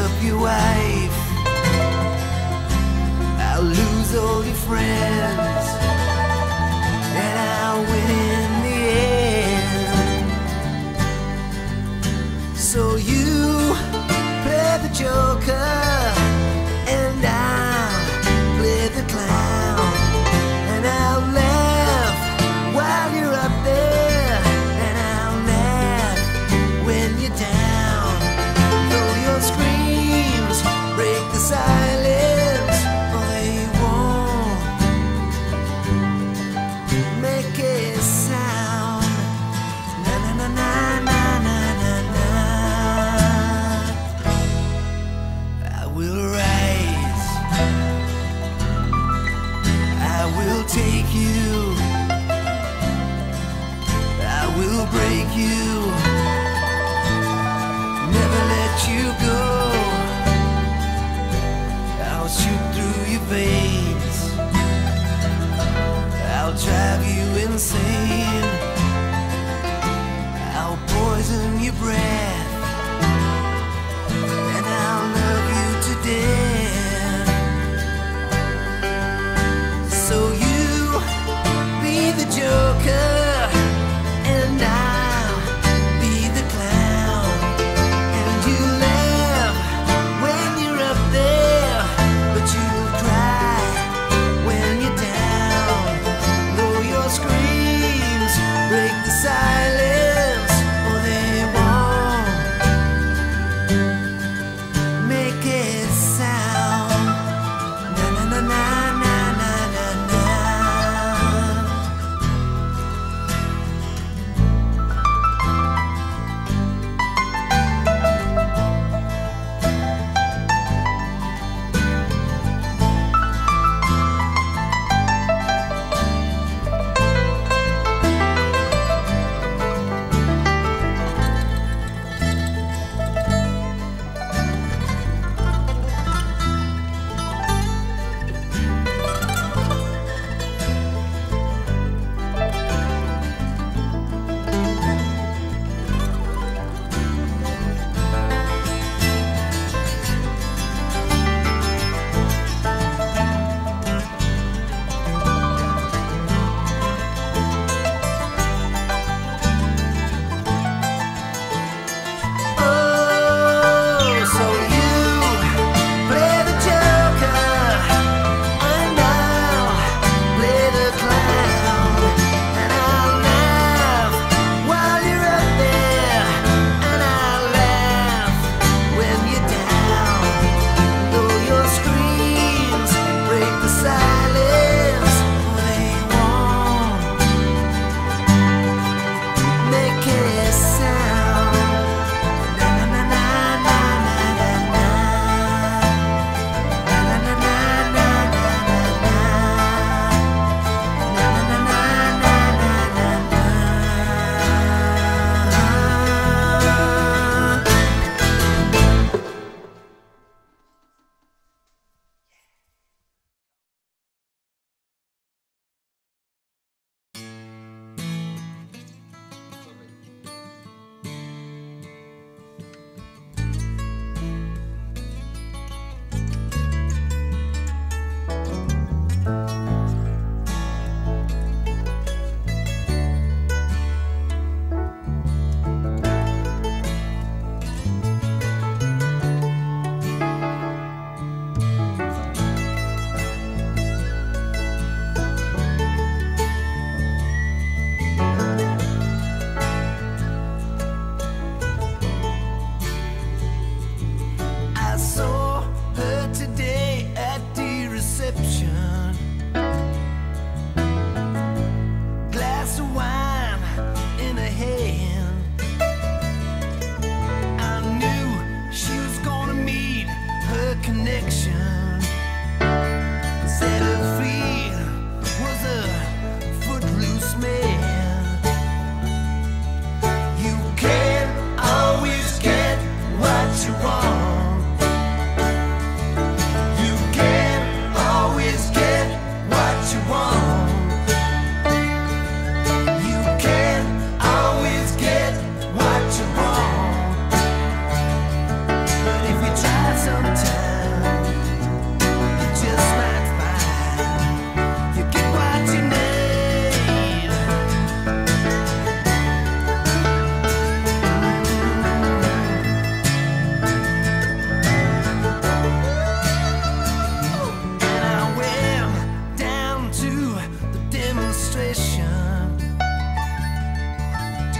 up your wife. I'll lose all your friends, and I'll win in the end. So you play the joker, and I'll play the clown, and I'll laugh while you're up there, and I'll laugh when you're down. Though your screams break the silence, oh, they won't make a sound. Na na na na na na na na. I will rise, I will take you, I will break you, never let you go. I'll shoot through your veins, I'll drive you insane, I'll poison your breath, and I'll love you to death. So you be the joker, and I'll be the clown, and you laugh when you're up there, but you'll cry when you're down. Though your screams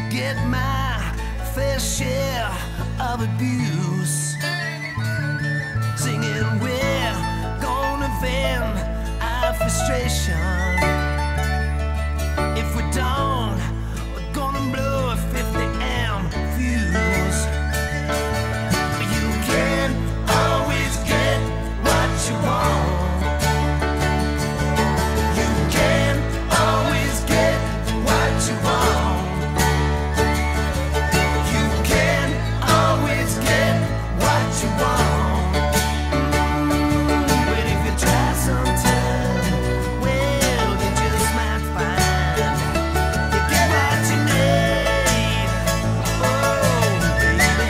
get my fair share of abuse. Singing, we're gonna vent our frustration. If we don't, we're gonna blow a 50 amp fuse. You can't always get what you want. You can't always get what you want. You can't always get what you want. But if you try sometime, well, you just might find you get what you need. Oh, baby.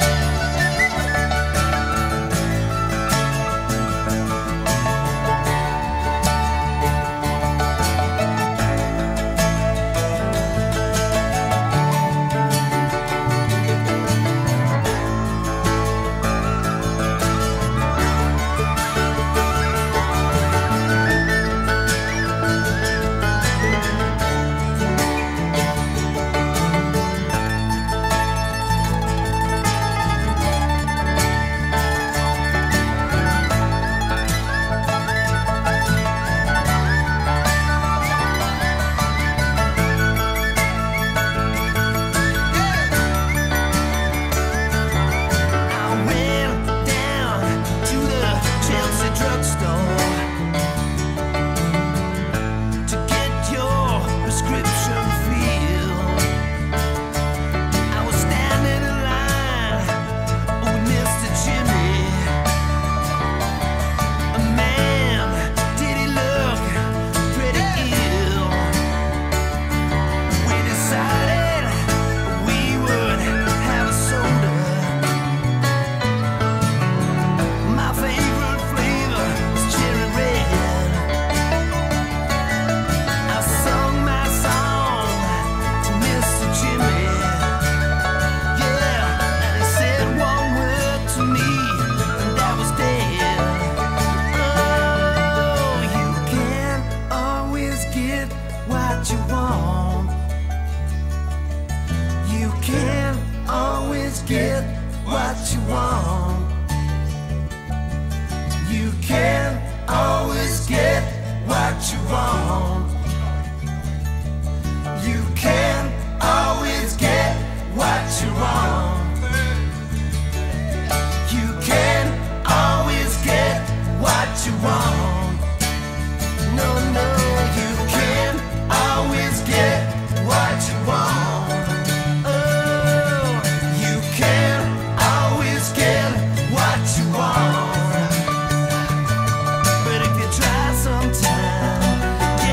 I went down to the Chelsea drugstore to get your prescription filled. I was standing in line with Mr. Jimmy. Man, did he look pretty ill. We decided we would have a soda. My favorite flavor is cherry red. I sung my song to Mr. Jimmy. Yeah, and he said one word to me, and that was dead. Oh, you can't always get what you want. You can't always get what you want. You can't always get what you want. You can't always get what you want. You can't always get what you want. No, no, you can't always get what you want. Oh, you can't always get what you want. But if you try sometime,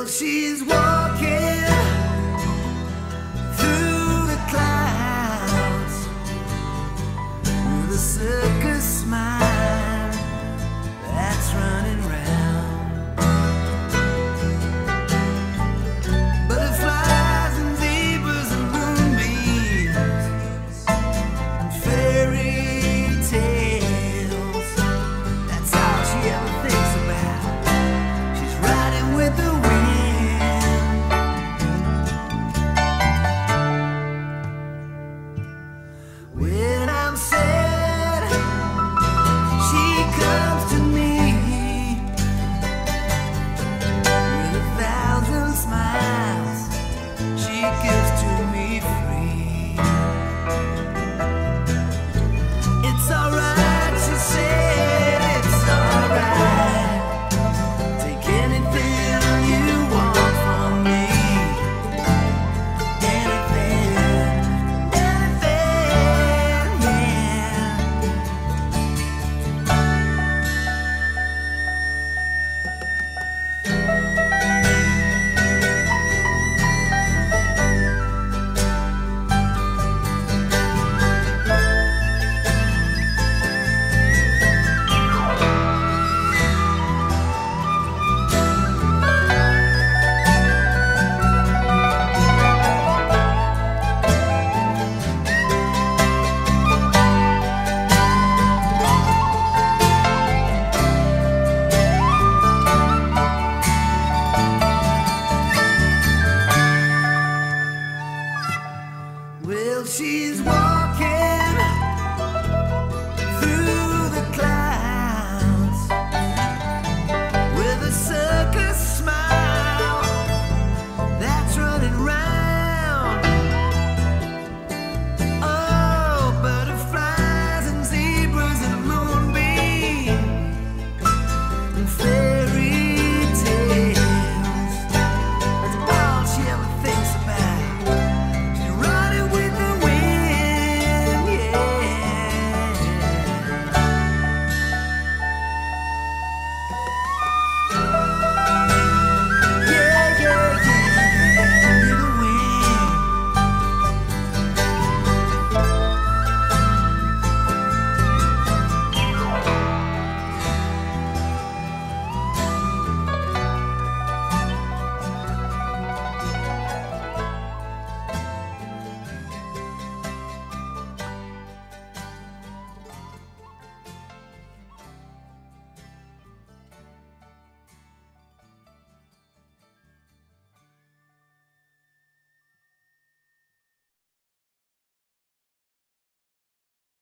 Well, she's walking